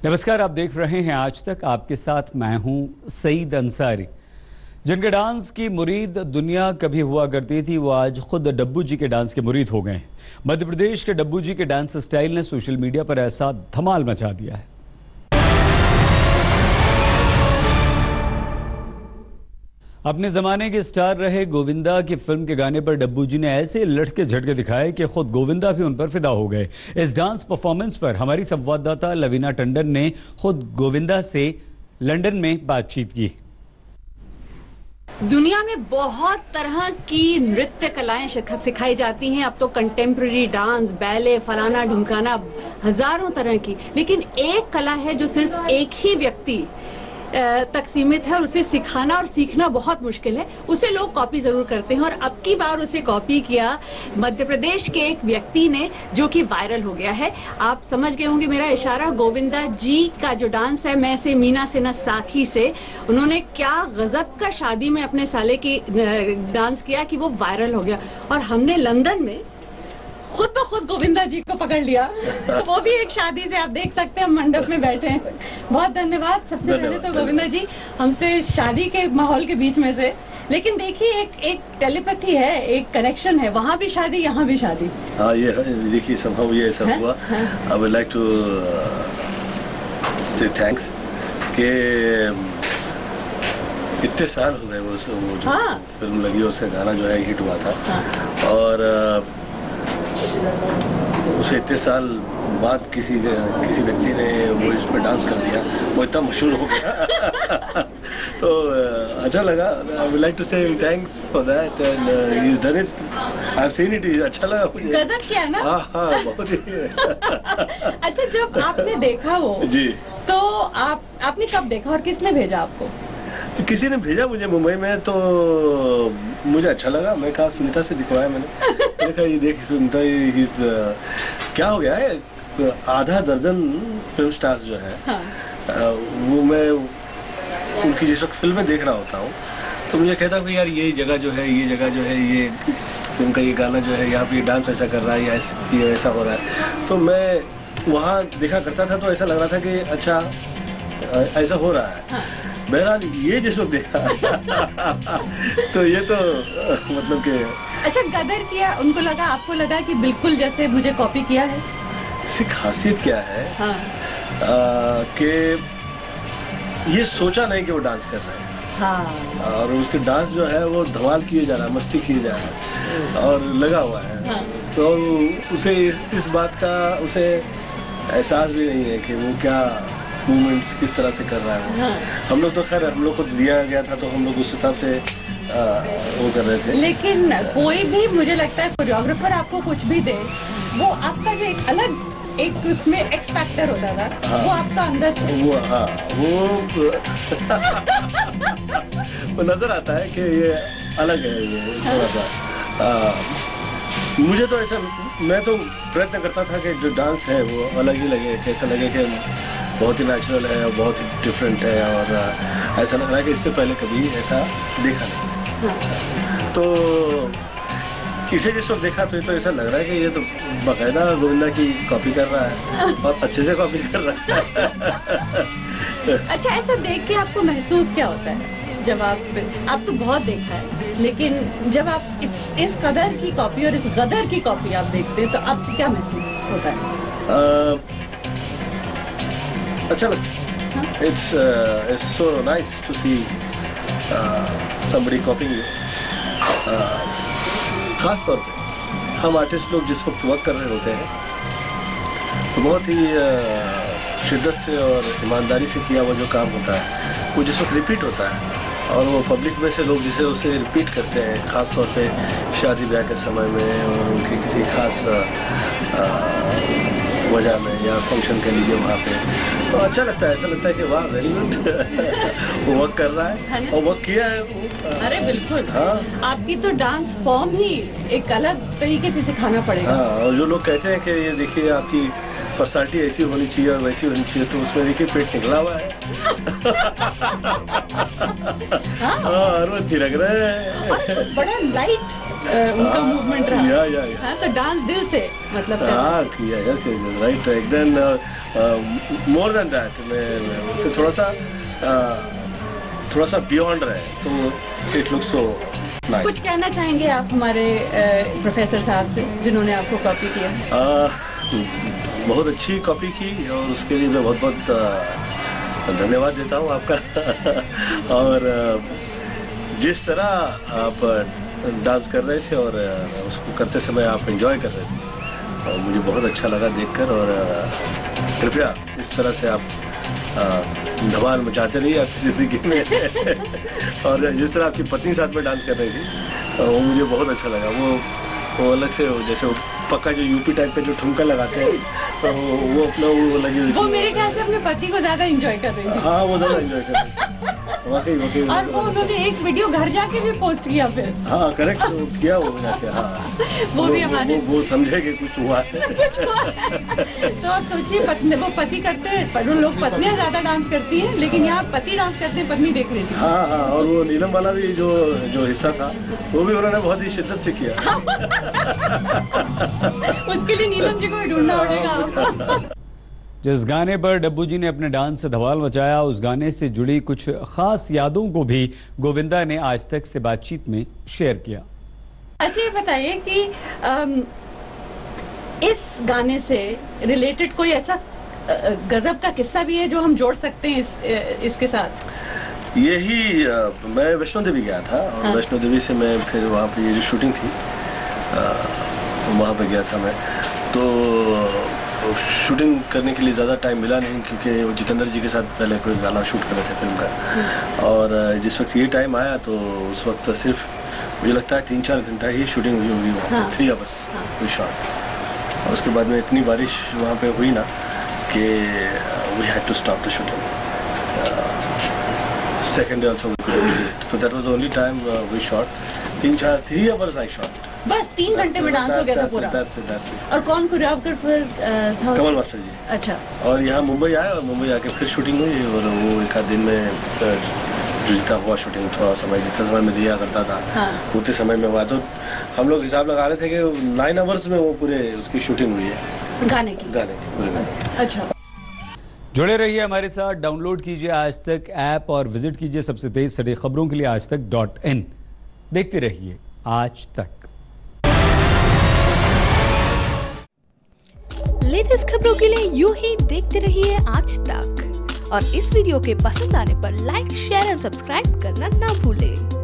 नमस्कार, आप देख रहे हैं आज तक। आपके साथ मैं हूं सईद अंसारी। जिनके डांस की मुरीद दुनिया कभी हुआ करती थी, वो आज खुद डब्बू जी के डांस के मुरीद हो गए हैं। मध्य प्रदेश के डब्बू जी के डांस स्टाइल ने सोशल मीडिया पर ऐसा धमाल मचा दिया है। अपने जमाने के स्टार रहे गोविंदा की फिल्म के गाने पर डब्बू जी ने ऐसे लटके झटके दिखाए कि खुद गोविंदा भी उन पर फिदा हो गए। इस डांस परफॉर्मेंस पर हमारी संवाददाता लवीना टंडन ने खुद गोविंदा से लंदन में बातचीत की। दुनिया में बहुत तरह की नृत्य कलाएं सिखाई जाती हैं। अब तो कंटेम्प्रेरी डांस, बैले, फलाना ढुमकाना, हजारों तरह की, लेकिन एक कला है जो सिर्फ एक ही व्यक्ति तक सीमित है और उसे सिखाना और सीखना बहुत मुश्किल है। उसे लोग कॉपी जरूर करते हैं और अब की बार उसे कॉपी किया मध्य प्रदेश के एक व्यक्ति ने, जो कि वायरल हो गया है। आप समझ गए होंगे मेरा इशारा। गोविंदा जी का जो डांस है, मैं से मीना से न साखी से, उन्होंने क्या गजब का शादी में अपने साले की डांस किया कि वो वायरल हो गया। और हमने लंदन में खुद ब खुद गोविंदा जी को पकड़ लिया, वो भी एक शादी से। आप देख सकते हैं हम मंडप में बैठे हैं। बहुत धन्यवाद। सबसे पहले तो गोविंदा जी हमसे शादी के माहौल के बीच में से, लेकिन देखिए एक टेलीपैथी है, एक कनेक्शन है। वहाँ भी शादी, यहाँ भी शादी। हाँ, ये देखिए somehow ये ऐसा हुआ। I would like to say thanks कि इतने साल हो गए वो जो फिल्म लगी, उसका गाना जो है हिट हुआ था। और उसे इतने साल बाद किसी व्यक्ति ने वो इस पर डांस कर दिया, वो इतना मशहूर हो गया। तो अच्छा लगा। I would like to say thanks for that and he's done it. I've seen it. अच्छा लगा मुझे। गजब किया ना? हाँ, बहुत ही। अच्छा, जब आपने देखा वो जी, तो आपने कब देखा और किसने भेजा आपको? किसी ने भेजा मुझे मुंबई में, तो मुझे अच्छा लगा। मैं कहा, सुनीता से दिखवाया मैंने कहा ये देख सुनीता, क्या हो गया है, आधा दर्जन फिल्म स्टार्स जो है, वो मैं उनकी जिस वक्त फिल्में देख रहा होता हूँ, तो मुझे कहता हूँ कि यार ये जगह जो है, ये जगह जो है, ये फिल्म का ये गाना जो है, यहाँ पे ये डांस ऐसा कर रहा है, या ये ऐसा हो रहा है। तो मैं वहाँ देखा करता था, तो ऐसा लग रहा था कि अच्छा ऐसा हो रहा है। बहरहाल ये जिस वक्त देखा तो ये तो मतलब कि अच्छा, गदर किया। उनको लगा, आपको लगा कि बिल्कुल जैसे मुझे कॉपी किया है? इसकी खासियत क्या है कि ये सोचा नहीं कि वो डांस कर रहे हैं। और उसके डांस जो है वो धमाल किए जा रहा है, मस्ती किए जा रहा है और लगा हुआ है। तो उसे इस बात का उसे एहसास भी नहीं है कि वो क्या मूवमेंट्स किस तरह से कर रहा है वो। हम लोग तो खैर, हम लोग को दिया गया था तो हम लोग उस हिसाब से वो कर रहे थे। लेकिन कोई भी, मुझे लगता है कोरियोग्राफर आपको कुछ भी दे, वो आपका जो एक अलग एक उसमें एक्स फैक्टर होता था, वो आपका अंदर से वो नजर आता है कि ये अलग है, ये थोड़ा सा। मुझे तो ऐसा, मैं तो प्रयत्न करता था कि जो डांस है वो अलग ही लगे, कैसा लगे कि बहुत ही नेचुरल है और बहुत ही डिफरेंट है। और ऐसा लग रहा है कि इससे पहले कभी ऐसा देखा नहीं। तो इसे जिस वक्त देखा तो ये तो ऐसा लग रहा है कि ये तो बाकायदा गोविंदा की कॉपी कर रहा है और अच्छे से कॉपी कर रहा है। अच्छा, ऐसा देख के आपको महसूस क्या होता है जब आप तो बहुत देखा है, लेकिन जब आप इस कदर की कॉपी और इस गदर की कॉपी आप देखते हैं, तो आपको क्या महसूस होता है? अच्छा लगता है। It's so nice to see somebody copying you. खास तौर पे हम आर्टिस्ट लोग जिस वक्त वर्क कर रहे होते हैं, तो बहुत ही शिद्दत से और ईमानदारी से किया हुआ जो काम होता है, वो जिस वक्त रिपीट होता है और वो पब्लिक में से लोग जिसे उसे रिपीट करते हैं, खास तौर पे शादी ब्याह के समय में और उनकी किसी खास वजह में या फंक्शन के लिए वहाँ पे, तो अच्छा लगता है। ऐसा लगता है कि वाह, वेरी गुड। वो वर्क कर रहा है और वर्क किया है वो। अरे बिल्कुल। हाँ, आपकी तो डांस फॉर्म ही एक अलग तरीके से सिखाना पड़ेगा। हाँ, और जो लोग कहते हैं कि ये देखिए आपकी पर्सनालिटी ऐसी होनी चाहिए और वैसी होनी चाहिए, तो उसमें देखिए पेट निकला हुआ है। और वो थिरक रहे हैं। बड़ा लाइट उनका मूवमेंट रहा। या हाँ, तो डांस दिल से मतलब हाँ किया, yes yes right. Then more than that मैं उससे थोड़ा सा बियॉन्ड रहे, तो इट लुक्स सो नाइस। कुछ कहना चाहेंगे आप हमारे प्रोफेसर साहब से जिन्होंने आपको कॉपी किया? बहुत अच्छी कॉपी की और उसके लिए मैं बहुत बहुत धन्यवाद देता हूँ आपका। और जिस तरह आप डांस कर रहे थे और उसको करते समय आप एंजॉय कर रहे थे, और मुझे बहुत अच्छा लगा देखकर। और कृपया इस तरह से आप धमाल मचाते रहिए आपकी ज़िंदगी में। और जिस तरह आपकी पत्नी साथ में डांस कर रही थी वो मुझे बहुत अच्छा लगा। वो अलग से जैसे पक्का जो यूपी टाइप पे जो ठुमका लगाते हैं, तो वो अपना वो लगी हुई थी। वो मेरे ख्याल से अपने पति को ज्यादा एंजॉय कर रही थी। हाँ, वो ज्यादा एंजॉय कर रही थी वाकई। और वो उन्होंने एक वीडियो घर जाके भी पोस्ट किया फिर। हाँ करेक्ट, किया वो जाके। हाँ वो भी हमारे वो समझे कि कुछ हुआ है। तो आप सोचिए, वो पति करते हैं, पर लोग पत्नियां ज्यादा डांस करती हैं, लेकिन यहाँ पति डांस करते हैं, पत्नी देख रही थी। हाँ, और वो नीलम वाला भी जो हिस्सा था वो भी उन्होंने बहुत ही शिद्दत से किया। उसके लिए नीलम जी को ढूंढना पड़ेगा। जिस गाने पर डब्बू जी ने अपने डांस से धमाल मचाया, उस गाने से जुड़ी कुछ खास यादों को भी गोविंदा ने आज तक से बातचीत में शेयर किया। अच्छा, ये बताइए कि इस गाने से रिलेटेड कोई ऐसा गजब का किस्सा भी है जो हम जोड़ सकते हैं इसके साथ? यही मैं वैष्णो देवी गया था, और हाँ। वैष्णो देवी से मैं फिर वहाँ पे ये जो शूटिंग थी वहाँ पे गया था मैं। तो शूटिंग करने के लिए ज़्यादा टाइम मिला नहीं, क्योंकि जितेंद्र जी के साथ पहले कोई गाना शूट कर रहे थे फिल्म का। और जिस वक्त ये टाइम आया तो उस वक्त सिर्फ मुझे लगता है 3-4 घंटा ही शूटिंग हुई होगी वहाँ पे। 3 आवर्स कोई शॉट। और उसके बाद में इतनी बारिश वहाँ पे हुई ना कि we had to stop the shooting. Second day also we couldn't shoot, तो that was the only time we shot. 3 hours I shot. बस 3 घंटे में डांस हो गया था पूरा। और कौन कोरियोग्राफर फिर था? कमल मास्टर जी। अच्छा। और यहाँ मुंबई आए, और मुंबई आके फिर शूटिंग हुई, और वो एक आध दिन में जितना हुआ शूटिंग, थोड़ा समय जितना समय में दिया करता था उतने समय में हुआ। तो हम लोग हिसाब लगा रहे थे कि 9 आवर्स में वो पूरे उसकी शूटिंग हुई है गाने की पूरे गाने की। अच्छा, जुड़े रहिए हमारे साथ, डाउनलोड कीजिए आज तक ऐप और विजिट कीजिए सबसे तेज सटीक खबरों के लिए aajtak.in। देखते रहिए आज तक। लेटेस्ट खबरों के लिए यूं ही देखते रहिए आज तक, और इस वीडियो के पसंद आने पर लाइक, शेयर और सब्सक्राइब करना ना भूलें।